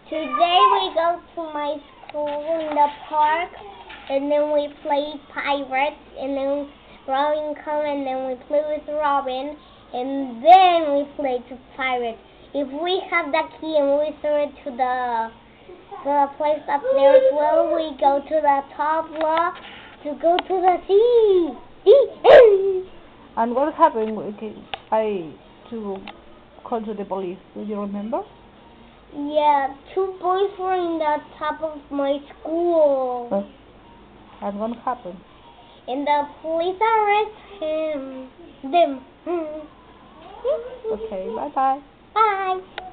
Today we go to my school in the park, and then we play pirates, and then Robin come, and then we play with Robin, and then we play to pirates. If we have the key and we throw it to the place up there as well, we go to the top block to go to the sea. And what happened? I to call to the police. Do you remember? Yeah, 2 boys were in the top of my school. And what happened? And the police arrested them. Okay, bye bye. Bye.